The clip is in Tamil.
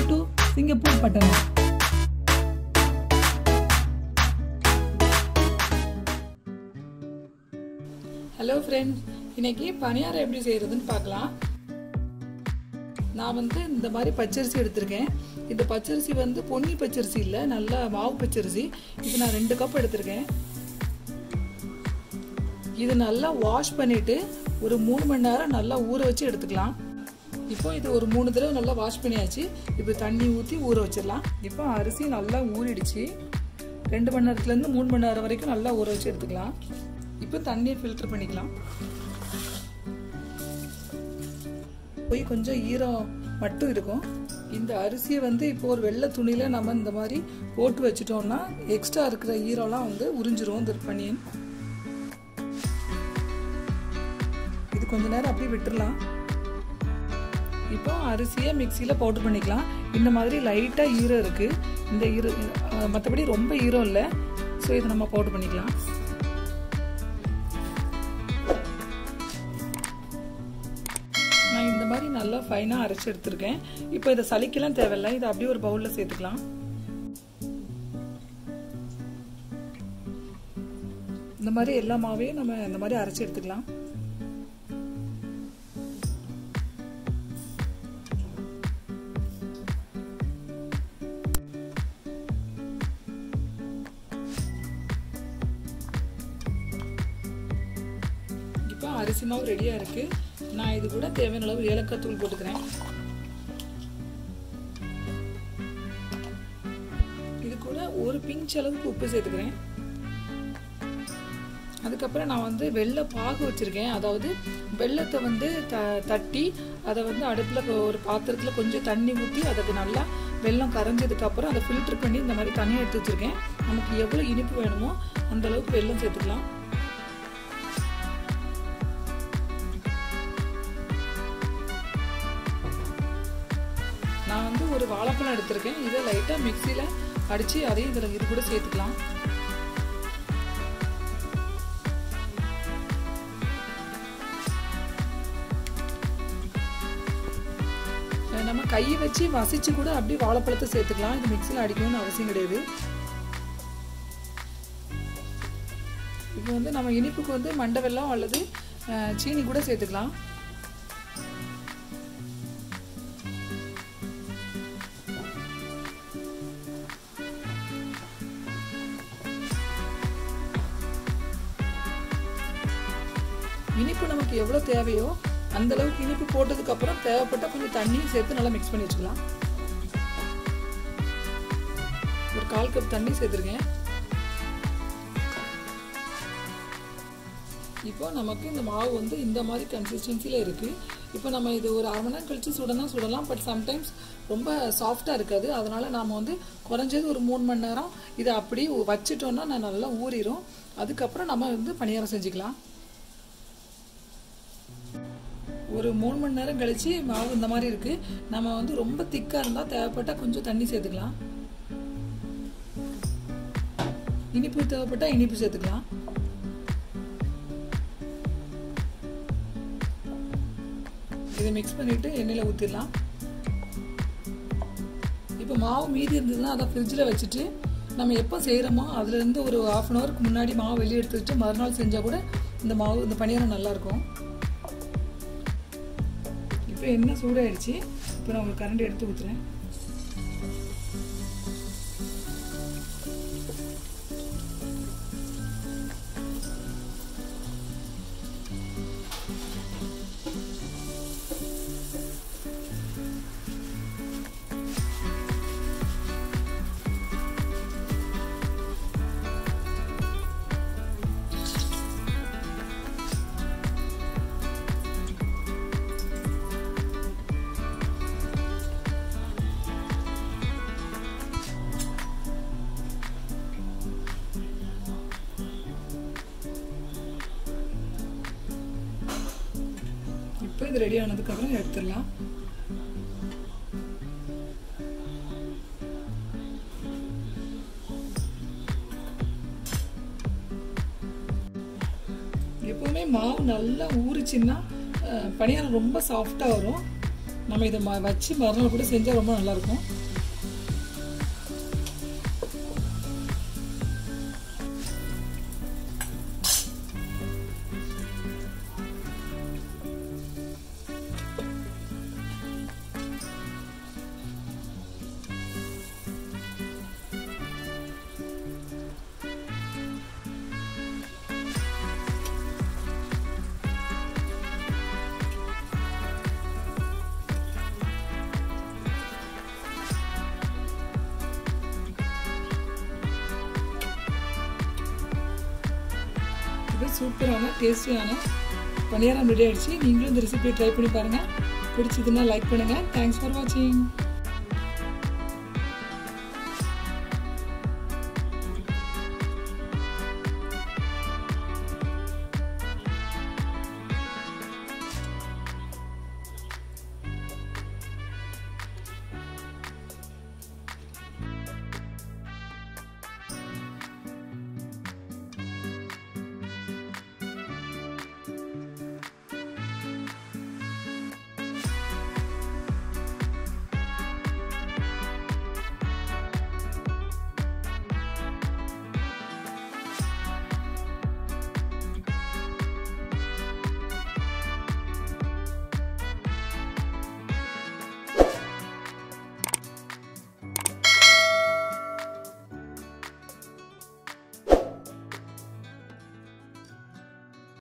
to Singapore Patana. Hello friends, இன்னைக்கு பணியாரம் எப்படி செய்யறதுன்னு பார்க்கலாம். நான் இந்த மாதிரி பச்சரிசி எடுத்துர்க்கேன். இந்த பச்சரிசி பொன்னி பச்சரிசி இல்ல, நல்ல மாவு பச்சரிசி. இது நான் 2 கப் எடுத்துர்க்கேன். இது நல்லா வாஷ் பண்ணிட்டு ஒரு 3 மணி நேரம் நல்லா ஊற வச்சு எடுத்துக்கலாம். இப்போ இது ஒரு 3 தடவை நல்லா வாஷ் பண்ணியாச்சு. இப்போ தண்ணி ஊத்தி ஊற வச்சிரலாம். இப்போ அரிசி நல்லா ஊறிடுச்சு. 2 மணி நேரத்துல இருந்து 3 மணி நேரம் வரைக்கும் நல்லா ஊற வச்சு எடுத்துக்கலாம். இப்போ தண்ணியை ஃபில்டர் பண்ணிக்கலாம். போய் கொஞ்சம் ஈரம் மட்டும் இருக்கும். இந்த அரிசியை இப்போ ஒரு வெள்ளை துணியில நம்ம இந்த மாதிரி போட்டு வச்சிட்டோம்னா எக்ஸ்ட்ரா இருக்கிற ஈரம்லாம் உறிஞ்சிரும் இந்த பனியன். இது கொஞ்ச நேரம் அப்படியே விட்டுறலாம். இப்போ அரிசியை மிக்ஸில பவுடர் பண்ணிக்கலாம். இந்த மாதிரி லைட்டா ஈரம் இருக்கு. இந்த மற்றபடி ரொம்ப ஈரம் இல்லை. ஸோ இதை நம்ம பவுடர் பண்ணிக்கலாம். நான் இந்த மாதிரி நல்லா ஃபைனா அரைச்சு எடுத்துருக்கேன். இப்போ இதை சலிக்கலாம் தேவையில்லை. இதை அப்படியே ஒரு பவுல்ல சேர்த்துக்கலாம். இந்த மாதிரி எல்லா மாவையும் நம்ம இந்த மாதிரி அரைச்சு எடுத்துக்கலாம். அரிசி மாவு ரெடியா இருக்கு. நான் இது கூட தேவையான அளவு ஏலக்காய் தூள் போட்டுக்கிறேன். இது கூட ஒரு பிஞ்ச் அளவுக்கு உப்பு சேர்த்துக்கிறேன். அதுக்கப்புறம் நான் வெள்ளை பாகு வச்சிருக்கேன். அதாவது வெள்ளத்தை தட்டி அதை அடுப்புல ஒரு பாத்திரத்துல கொஞ்சம் தண்ணி ஊற்றி அதுக்கு நல்லா வெள்ளம் கரைஞ்சதுக்கு அப்புறம் அதை ஃபில்டர் பண்ணி இந்த மாதிரி தனியாக எடுத்து வச்சிருக்கேன். நமக்கு எவ்வளவு இனிப்பு வேணுமோ அந்த அளவுக்கு வெள்ளம் சேர்த்துக்கலாம். நான் ஒரு வாழைப்பழம் எடுத்திருக்கேன். இதை லைட்டா மிக்ஸில அடிச்சு அதையும் இது கூட சேர்த்துக்கலாம். நம்ம கையை வச்சு மசிச்சு கூட அப்படியே வாழைப்பழத்தை சேர்த்துக்கலாம். இது மிக்ஸில அடிக்கணும்னு அவசியம் கிடையாது. இப்போ நம்ம இனிப்புக்கு மண்டை வெல்லம் அல்லது சீனி கூட சேர்த்துக்கலாம். இனிப்பு நமக்கு எவ்வளவு தேவையோ அந்த அளவுக்கு இனிப்பு போட்டதுக்கு அப்புறம் தேவைப்பட்ட கொஞ்சம் தண்ணியும் சேர்த்து நல்லா மிக்ஸ் பண்ணி வச்சுக்கலாம். ஒரு 1/4 கப் தண்ணி சேர்த்துருக்கேன். இப்போ நமக்கு இந்த மாவு இந்த மாதிரி கன்சிஸ்டன்சில இருக்கு. இப்போ நம்ம இது ஒரு 1/2 மணி நேரம் கழிச்சு சுடலாம். பட் சம்டைம்ஸ் ரொம்ப சாஃப்டா இருக்காது. அதனால நாம குறைஞ்சது ஒரு 3 மணி நேரம் இதை அப்படி வச்சிட்டோம்னா நல்லா ஊறிடும். அதுக்கப்புறம் நம்ம பணியாரம் செஞ்சுக்கலாம். ஒரு 3 மணி நேரம் கழிச்சு மாவு இந்த மாதிரி இருக்கு. நம்ம ரொம்ப திக்கா இருந்தா தேவைப்பட்டா கொஞ்சம் தண்ணி சேர்த்துக்கலாம். இனிப்பு தேவைப்பட்டா இனிப்பு சேர்த்துக்கலாம். இதை மிக்ஸ் பண்ணிட்டு எண்ணெயில ஊத்திடலாம். இப்போ மாவு மீதி இருந்ததுன்னா அதை ஃப்ரிட்ஜில் வச்சுட்டு நம்ம எப்போ செய்யறோமோ அதுல இருந்து ஒரு 1/2 அன் ஹவருக்கு முன்னாடி மாவு வெளியே எடுத்து வச்சு மறுநாள் செஞ்சா கூட இந்த பணியாரம் நல்லா இருக்கும். இப்போ எண்ணெய் சூடாயிடுச்சு. இப்போ நான் ஒரு கரண்டி எடுத்து ஊத்துறேன். இப்போ இது ரெடி ஆனதுக்கு அப்புறம் எடுத்துடலாம். எப்பவுமே மாவு நல்லா ஊறிச்சுன்னா பணியாரம் ரொம்ப சாஃப்டா வரும். நம்ம இதை வச்சு மறுநாள் கூட செஞ்சால் ரொம்ப நல்லாயிருக்கும். சூப்பரான டேஸ்டியான பணியாரம் ரெடி ஆயிடுச்சு. நீங்களும் இந்த ரெசிபியை ட்ரை பண்ணி பாருங்கள். பிடிச்சதுன்னா லைக் பண்ணுங்கள். தேங்க்ஸ் ஃபார் வாட்சிங்.